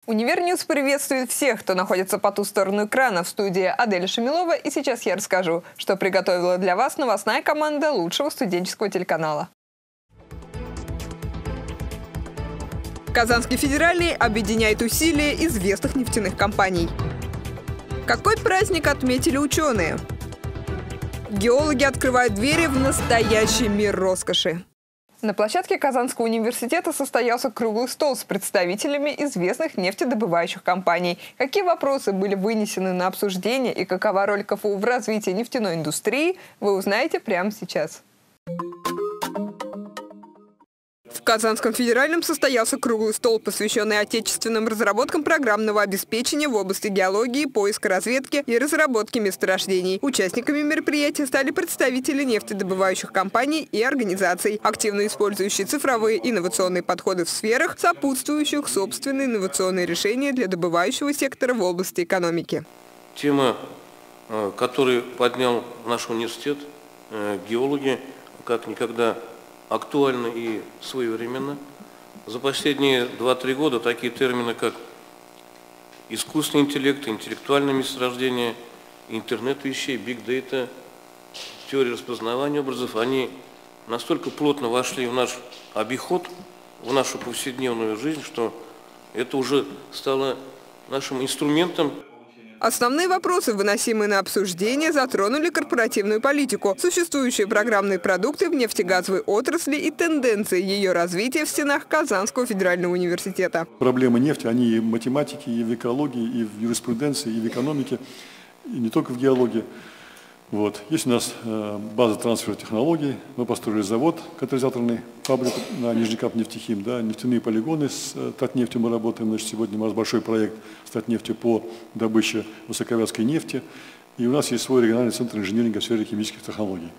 Универньюз приветствует всех, кто находится по ту сторону экрана. В студии Адель Шамилова. И сейчас я расскажу, что приготовила для вас новостная команда лучшего студенческого телеканала. Казанский федеральный объединяет усилия известных нефтяных компаний. Какой праздник отметили ученые? Геологи открывают двери в настоящий мир роскоши. На площадке Казанского университета состоялся круглый стол с представителями известных нефтедобывающих компаний. Какие вопросы были вынесены на обсуждение и какова роль КФУ в развитии нефтяной индустрии, вы узнаете прямо сейчас. В Казанском федеральном состоялся круглый стол, посвященный отечественным разработкам программного обеспечения в области геологии, поиска, разведки и разработки месторождений. Участниками мероприятия стали представители нефтедобывающих компаний и организаций, активно использующие цифровые инновационные подходы в сферах, сопутствующих собственные инновационные решения для добывающего сектора в области экономики. Тема, которую поднял наш университет, геологи, как никогда актуально и своевременно. За последние 2-3 года такие термины, как искусственный интеллект, интеллектуальное месторождение, интернет вещей, биг-дейта, теория распознавания образов, они настолько плотно вошли в наш обиход, в нашу повседневную жизнь, что это уже стало нашим инструментом. Основные вопросы, выносимые на обсуждение, затронули корпоративную политику, существующие программные продукты в нефтегазовой отрасли и тенденции ее развития в стенах Казанского федерального университета. Проблемы нефти, они и в математике, и в экологии, и в юриспруденции, и в экономике, и не только в геологии. Есть у нас база трансфера технологий, мы построили завод, катализаторный, фабрику на Нижнекамнефтехим, нефтяные полигоны с Татнефтью мы работаем. Сегодня у нас большой проект с Татнефтью по добыче высоковязкой нефти. И у нас есть свой региональный центр инжиниринга в сфере химических технологий.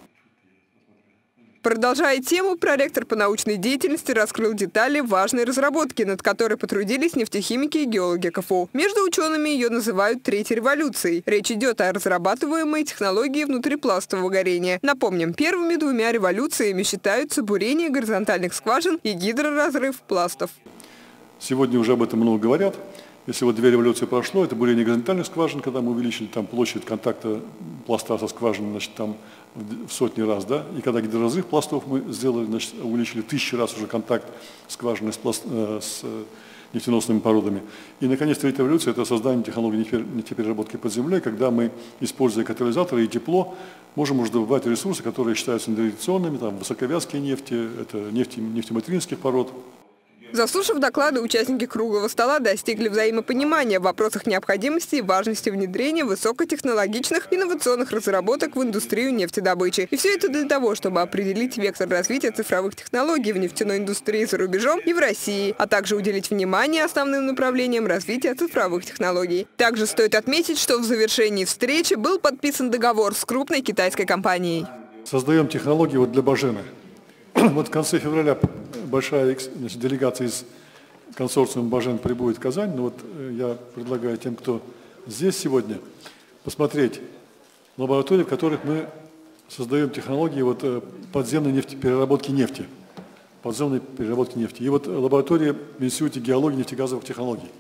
Продолжая тему, проректор по научной деятельности раскрыл детали важной разработки, над которой потрудились нефтехимики и геологи КФУ. Между учеными ее называют «третьей революцией». Речь идет о разрабатываемой технологии внутрипластового горения. Напомним, первыми двумя революциями считаются бурение горизонтальных скважин и гидроразрыв пластов. Сегодня уже об этом много говорят. Если 2 революции прошло, это бурение горизонтальных скважин, когда мы увеличили площадь контакта пласта со скважиной, в сотни раз, и когда гидроразрыв пластов мы сделали, увеличили 1000 раз уже контакт скважины с нефтеносными породами. И, наконец, 3-я революция – это создание технологий нефтепереработки под землей, когда мы, используя катализаторы и тепло, можем уже добывать ресурсы, которые считаются нетрадиционными, высоковязкие нефти, это нефтематеринских пород. Заслушав доклады, участники круглого стола достигли взаимопонимания в вопросах необходимости и важности внедрения высокотехнологичных инновационных разработок в индустрию нефтедобычи. И все это для того, чтобы определить вектор развития цифровых технологий в нефтяной индустрии за рубежом и в России, а также уделить внимание основным направлениям развития цифровых технологий. Также стоит отметить, что в завершении встречи был подписан договор с крупной китайской компанией. Создаем технологии для Бажена. В конце февраля большая делегация из консорциума Бажен прибудет в Казань. Я предлагаю тем, кто здесь сегодня, посмотреть лаборатории, в которых мы создаем технологии подземной переработки нефти. Подземной переработки нефти. И лаборатория в Институте геологии и нефтегазовых технологий.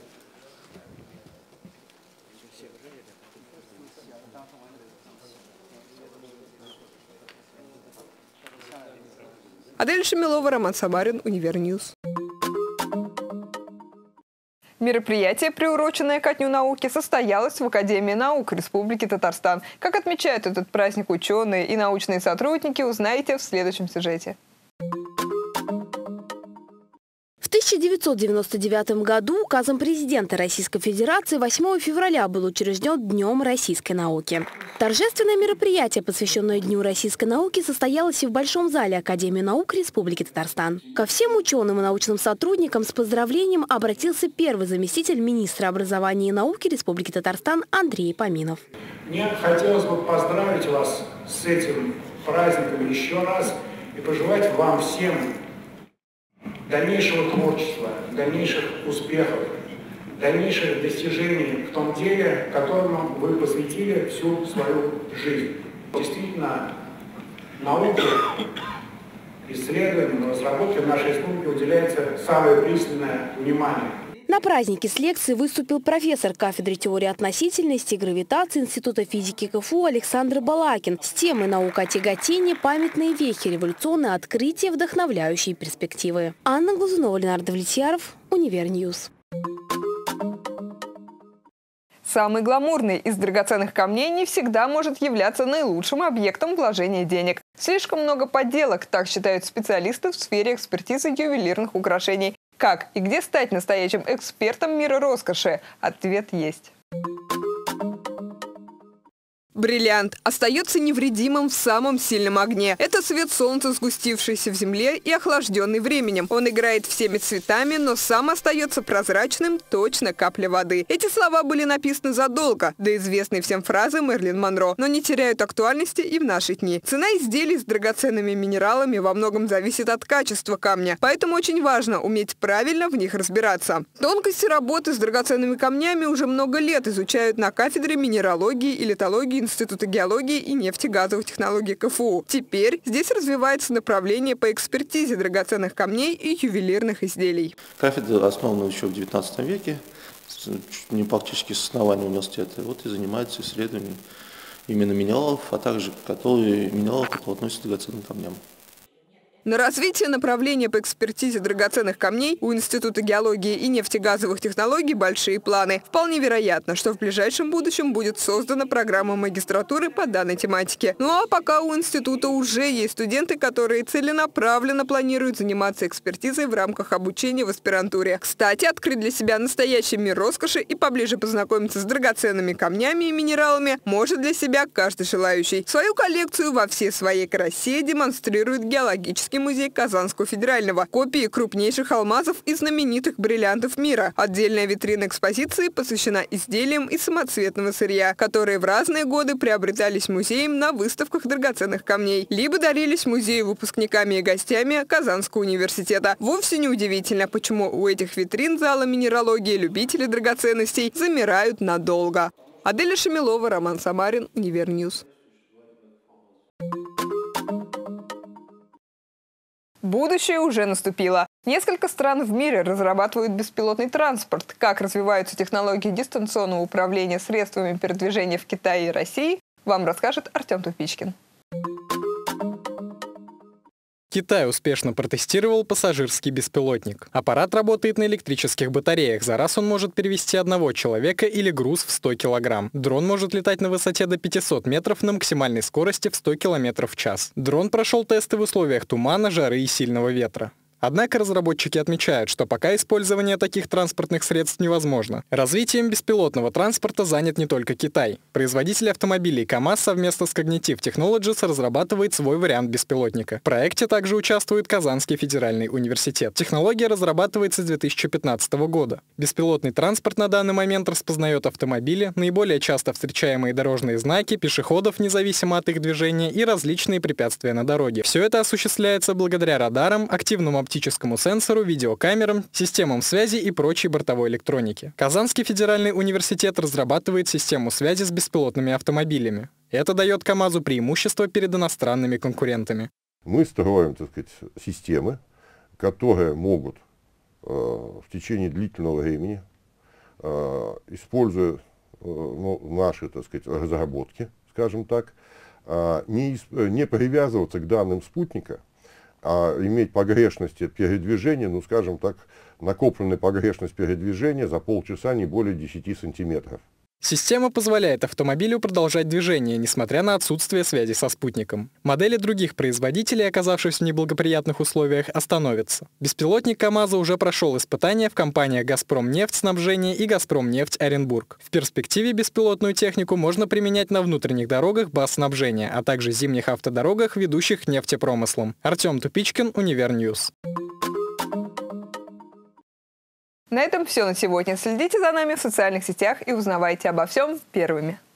Адель Шамилова, Роман Самарин, Универньюз. Мероприятие, приуроченное ко Дню науки, состоялось в Академии наук Республики Татарстан. Как отмечают этот праздник ученые и научные сотрудники, узнаете в следующем сюжете. В 1999 году указом президента Российской Федерации 8 февраля был учрежден Днем российской науки. Торжественное мероприятие, посвященное Дню российской науки, состоялось и в Большом зале Академии наук Республики Татарстан. Ко всем ученым и научным сотрудникам с поздравлением обратился первый заместитель министра образования и науки Республики Татарстан Андрей Поминов. Мне хотелось бы поздравить вас с этим праздником еще раз и пожелать вам всем дальнейшего творчества, дальнейших успехов, дальнейших достижений в том деле, которому вы посвятили всю свою жизнь. Действительно, науке, исследованиям, разработке в нашей республике уделяется самое пристальное внимание. На празднике с лекцией выступил профессор кафедры теории относительности и гравитации Института физики КФУ Александр Балакин с темой «Наука о тяготении. Памятные вехи. Революционные открытия. Вдохновляющие перспективы». Анна Глазунова, Ленардо Влетьяров, Универньюз. Самый гламурный из драгоценных камней не всегда может являться наилучшим объектом вложения денег. Слишком много подделок, так считают специалисты в сфере экспертизы ювелирных украшений. Как и где стать настоящим экспертом мира роскоши? Ответ есть. Бриллиант остается невредимым в самом сильном огне. Это свет солнца, сгустившийся в земле и охлажденный временем. Он играет всеми цветами, но сам остается прозрачным, точно капля воды. Эти слова были написаны задолго до известной всем фразы Мэрилин Монро, но не теряют актуальности и в наши дни. Цена изделий с драгоценными минералами во многом зависит от качества камня, поэтому очень важно уметь правильно в них разбираться. Тонкости работы с драгоценными камнями уже много лет изучают на кафедре минералогии и литологии Института геологии и нефтегазовых технологий КФУ. Теперь здесь развивается направление по экспертизе драгоценных камней и ювелирных изделий. Кафедра основана еще в XIX веке, не практически с основания университета, и занимается исследованием именно минералов, а также минералов, которые относятся к драгоценным камням. На развитие направления по экспертизе драгоценных камней у Института геологии и нефтегазовых технологий большие планы. Вполне вероятно, что в ближайшем будущем будет создана программа магистратуры по данной тематике. Ну а пока у института уже есть студенты, которые целенаправленно планируют заниматься экспертизой в рамках обучения в аспирантуре. Кстати, открыть для себя настоящий мир роскоши и поближе познакомиться с драгоценными камнями и минералами может для себя каждый желающий. Свою коллекцию во всей своей красе демонстрирует геологический музей Казанского федерального. Копии крупнейших алмазов и знаменитых бриллиантов мира. Отдельная витрина экспозиции посвящена изделиям из самоцветного сырья, которые в разные годы приобретались музеем на выставках драгоценных камней, либо дарились музею выпускниками и гостями Казанского университета. Вовсе не удивительно, почему у этих витрин зала минералогии любители драгоценностей замирают надолго. Аделя Шамилова, Роман Самарин, Универньюз. Будущее уже наступило. Несколько стран в мире разрабатывают беспилотный транспорт. Как развиваются технологии дистанционного управления средствами передвижения в Китае и России, вам расскажет Артем Тупичкин. Китай успешно протестировал пассажирский беспилотник. Аппарат работает на электрических батареях. За раз он может перевезти одного человека или груз в 100 килограмм. Дрон может летать на высоте до 500 метров на максимальной скорости в 100 километров в час. Дрон прошел тесты в условиях тумана, жары и сильного ветра. Однако разработчики отмечают, что пока использование таких транспортных средств невозможно. Развитием беспилотного транспорта занят не только Китай. Производитель автомобилей КАМАЗ совместно с Cognitive Technologies разрабатывает свой вариант беспилотника. В проекте также участвует Казанский федеральный университет. Технология разрабатывается с 2015 года. Беспилотный транспорт на данный момент распознает автомобили, наиболее часто встречаемые дорожные знаки, пешеходов, независимо от их движения, и различные препятствия на дороге. Все это осуществляется благодаря радарам, активному оптическому сенсору, видеокамерам, системам связи и прочей бортовой электронике. Казанский федеральный университет разрабатывает систему связи с беспилотными автомобилями. Это дает КАМАЗу преимущество перед иностранными конкурентами. Мы строим, так сказать, системы, которые могут в течение длительного времени, используя наши, так сказать, разработки, скажем так, не привязываться к данным спутника, а иметь погрешности передвижения, скажем так, накопленная погрешность передвижения за полчаса не более 10 сантиметров. Система позволяет автомобилю продолжать движение, несмотря на отсутствие связи со спутником. Модели других производителей, оказавшись в неблагоприятных условиях, остановятся. Беспилотник КАМАЗа уже прошел испытания в компаниях «Газпромнефть» снабжение и «Газпромнефть» Оренбург. В перспективе беспилотную технику можно применять на внутренних дорогах баз снабжения, а также зимних автодорогах, ведущих к нефтепромыслам. Артем Тупичкин, Универньюз. На этом все на сегодня. Следите за нами в социальных сетях и узнавайте обо всем первыми.